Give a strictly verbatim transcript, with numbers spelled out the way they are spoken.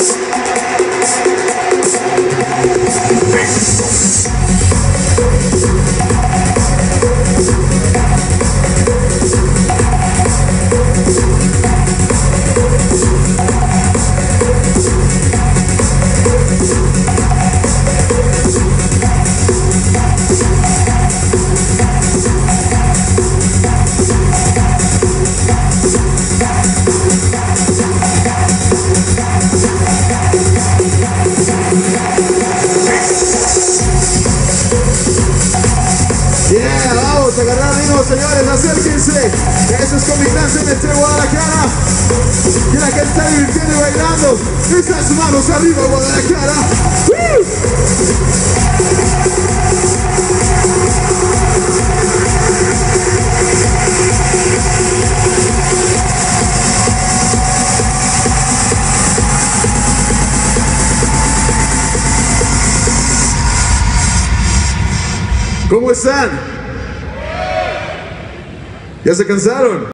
Vamos a agarrar ritmo, señores, acérquense. Eso es combinación entre Guadalajara. Y la que está divirtiendo y bailando. Esas manos arriba, Guadalajara. ¡Uh! ¿Cómo están? ¿Ya se cansaron?